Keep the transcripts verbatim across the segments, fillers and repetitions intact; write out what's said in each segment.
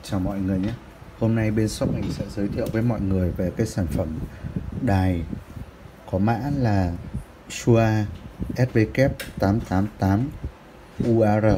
Chào mọi người nhé. Hôm nay bên shop mình sẽ giới thiệu với mọi người về cái sản phẩm đài có mã là Shure S V K tám tám tám U A R.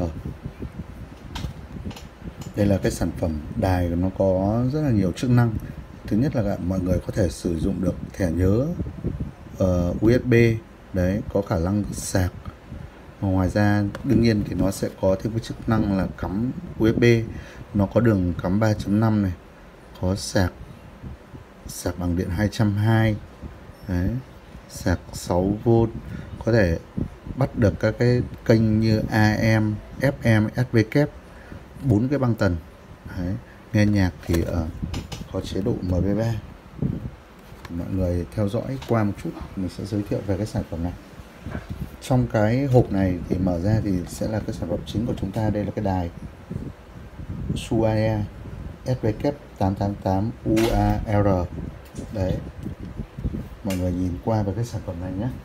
Đây là cái sản phẩm đài, nó có rất là nhiều chức năng. Thứ nhất là mọi người có thể sử dụng được thẻ nhớ uh, U S B, đấy, có khả năng sạc. Ngoài ra đương nhiên thì nó sẽ có thêm cái chức năng là cắm U S B, nó có đường cắm ba chấm năm này, có sạc sạc bằng điện hai trăm hai mươi, đấy, sạc sáu vôn, có thể bắt được các cái kênh như A M, F M, S V K, bốn cái băng tần. Đấy, nghe nhạc thì uh, có chế độ M P ba. Mọi người theo dõi qua một chút, mình sẽ giới thiệu về cái sản phẩm này. Trong cái hộp này thì mở ra thì sẽ là cái sản phẩm chính của chúng ta. Đây là cái đài Shure S V K tám tám tám U A R. Đấy, mọi người nhìn qua về cái sản phẩm này nhé.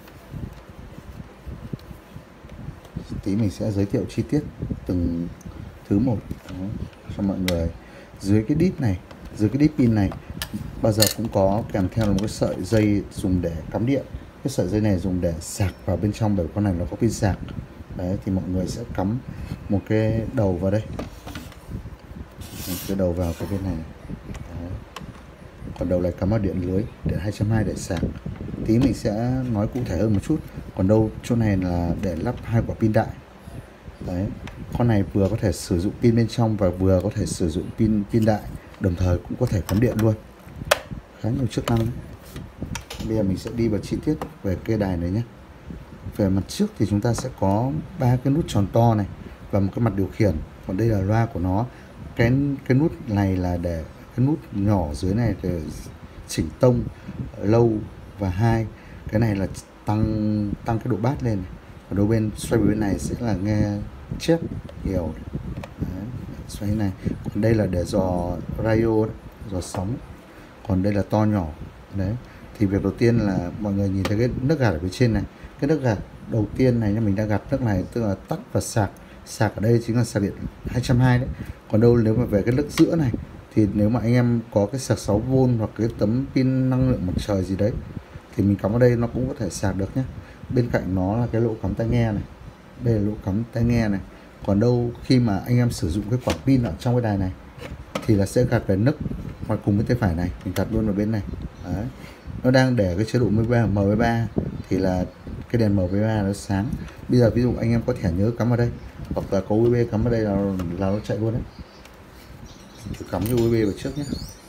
Tí mình sẽ giới thiệu chi tiết từng thứ một. Đấy, cho mọi người. Dưới cái đít này, dưới cái đít pin này bao giờ cũng có kèm theo là một cái sợi dây dùng để cắm điện. Cái sợi dây này dùng để sạc vào bên trong, bởi con này nó có pin sạc. Đấy, thì mọi người sẽ cắm một cái đầu vào đây, một cái đầu vào cái bên này. Đấy, còn đầu này cắm vào điện lưới, điện hai trăm hai mươi để sạc. Tí mình sẽ nói cụ thể hơn một chút. Còn đâu chỗ này là để lắp hai quả pin đại. Đấy, con này vừa có thể sử dụng pin bên trong và vừa có thể sử dụng pin pin đại, đồng thời cũng có thể cắm điện luôn. Khá nhiều chức năng đấy. Bây giờ mình sẽ đi vào chi tiết về cây đài này nhé. Về mặt trước thì chúng ta sẽ có ba cái nút tròn to này và một cái mặt điều khiển. Còn đây là loa của nó. Cái cái nút này là để cái nút nhỏ dưới này để chỉnh tông, lâu và hai. Cái này là tăng tăng cái độ bass lên. Ở đầu bên xoay bên này sẽ là nghe chép nhiều. Đấy, xoay này. Còn đây là để dò radio, dò sóng. Còn đây là to nhỏ. Đấy, thì việc đầu tiên là mọi người nhìn thấy cái nước gạt ở phía trên này. Cái nước gạt đầu tiên này, mình đang gạt nước này tức là tắt và sạc. Sạc ở đây chính là sạc điện hai trăm hai mươi đấy. Còn đâu nếu mà về cái nước giữa này thì nếu mà anh em có cái sạc sáu vôn hoặc cái tấm pin năng lượng mặt trời gì đấy thì mình cắm vào đây nó cũng có thể sạc được nhé. Bên cạnh nó là cái lỗ cắm tai nghe này. Đây là lỗ cắm tai nghe này. Còn đâu khi mà anh em sử dụng cái quả pin ở trong cái đài này thì là sẽ gạt về nấc hoặc cùng với tay phải này, mình gạt luôn vào bên này. Đấy, nó đang để cái chế độ M P ba thì là cái đèn M P ba nó sáng. Bây giờ ví dụ anh em có thẻ nhớ cắm vào đây hoặc là có U S B cắm vào đây là, là nó chạy luôn đấy. Thử cắm cái U S B vào trước nhé.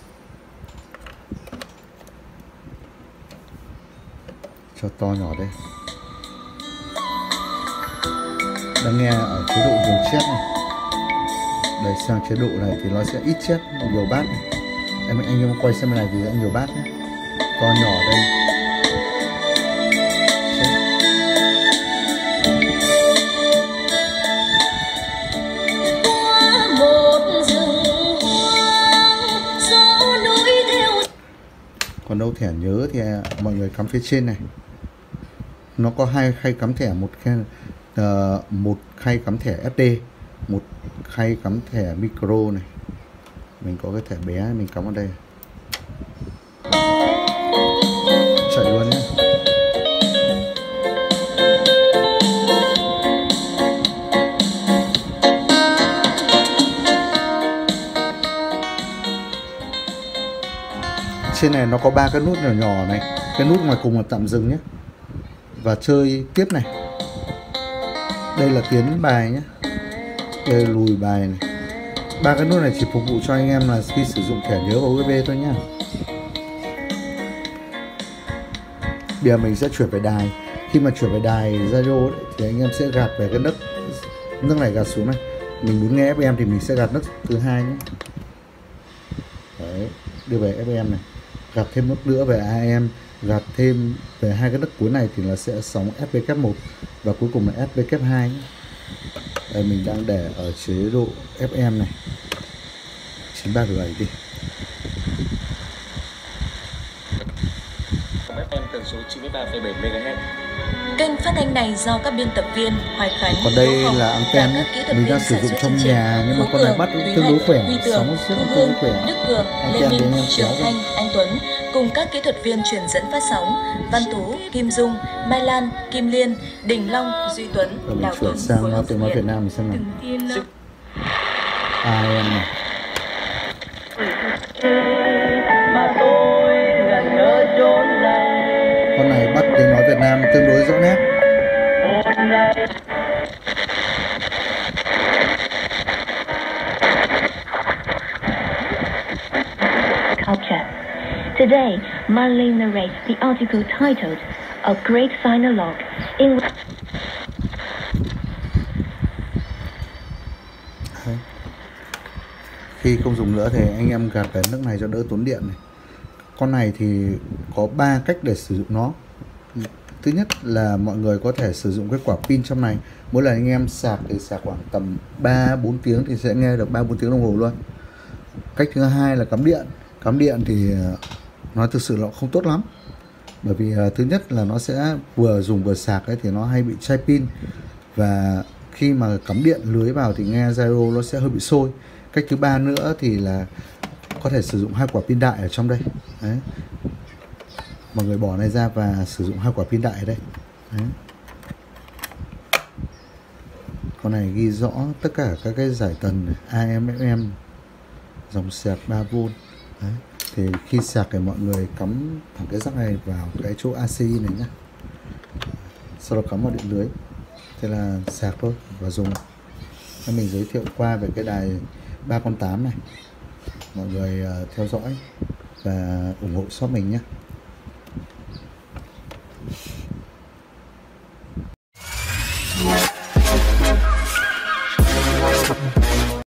Cho to nhỏ đây. Đang nghe ở chế độ dừng chép này. Đây, sang chế độ này thì nó sẽ ít chép, nhiều bass này. Em anh em quay xem bên này thì sẽ nhiều bass nhé. To nhỏ đây. Còn đâu thẻ nhớ thì mọi người cắm phía trên này. Nó có hai khay cắm thẻ, một khay, uh, một khay cắm thẻ ét đê, một khay cắm thẻ micro này. Mình có cái thẻ bé mình cắm vào đây. Chạy luôn nhé. Trên này nó có ba cái nút nhỏ nhỏ này. Cái nút ngoài cùng là tạm dừng nhé. Và chơi tiếp này. Đây là tiến bài nhé. Đây là lùi bài này. Ba cái nút này chỉ phục vụ cho anh em là khi sử dụng thẻ nhớ và U S B thôi nhá. Bây giờ mình sẽ chuyển về đài. Khi mà chuyển về đài radio ấy, thì anh em sẽ gạt về cái nấc nấc này, gạt xuống này. Mình muốn nghe F M thì mình sẽ gạt nấc thứ hai nhé. Đấy, đưa về F M này. Gạt thêm nấc nữa về A M, gạt thêm về hai cái nấc cuối này thì là sẽ sóng S V K một và cuối cùng là S V K hai nhé. Đây, mình đang để ở chế độ F M này, chín ba bảy đi. F M tần số chín mươi ba phẩy bảy mê ga héc. Kênh phát thanh này do các biên tập viên Hoài Khánh, Còn đây Đỗ Hồng là anten và ấy, các kỹ thuật mình viên đang sử sản dụng xuất trong chương trình nhà nhưng mà Phú con này Cường, bắt Quý tương đối Hạnh, khỏe, Huy Tường, sóng rất Thu tương Hương, đối khỏe. Đức Cường, Lê Anten Minh, thì anh em Trường kéo ra. Thanh, Anh Tuấn cùng các kỹ thuật viên truyền dẫn phát sóng Văn Tú, Kim Dung, Mai Lan, Kim Liên, Đình Long, Duy Tuấn, Rồi mình Đào chuyển Tuấn sang phối nói hợp tiếng thực nói hiện. Việt Nam mình xem nào. Từng tiên Sức À em này. mà tôi ngẩn ngơ chốn này. Con này bắt tiếng nói Việt Nam tương đối rõ nét. Một ngày Culture. Today, Marlene narrates the article titled A Great Sinologue in Đấy. Khi không dùng nữa thì anh em gạt cái nước này cho đỡ tốn điện này. Con này thì có ba cách để sử dụng nó. Thứ nhất là mọi người có thể sử dụng cái quả pin trong này. Mỗi lần anh em sạc thì sạc khoảng tầm ba bốn tiếng thì sẽ nghe được ba bốn tiếng đồng hồ luôn. Cách thứ hai là cắm điện. Cắm điện thì nói thực sự là không tốt lắm. Bởi vì thứ nhất là nó sẽ vừa dùng vừa sạc ấy, thì nó hay bị chai pin. Và khi mà cắm điện lưới vào thì nghe gyro nó sẽ hơi bị sôi. Cách thứ ba nữa thì là có thể sử dụng hai quả pin đại ở trong đây. Đấy. Mọi người bỏ này ra và sử dụng hai quả pin đại ở đây. Đấy. Con này ghi rõ tất cả các cái giải tần này, a em, ép em, dòng sạc ba vôn. Đấy. Thì khi sạc thì mọi người cắm thẳng cái rắc này vào cái chỗ a xê i này nhá. Sau đó cắm vào điện lưới. Thế là sạc thôi và dùng. Nên mình giới thiệu qua về cái đài ba con tám này. Mọi người uh, theo dõi và ủng hộ shop mình nhé.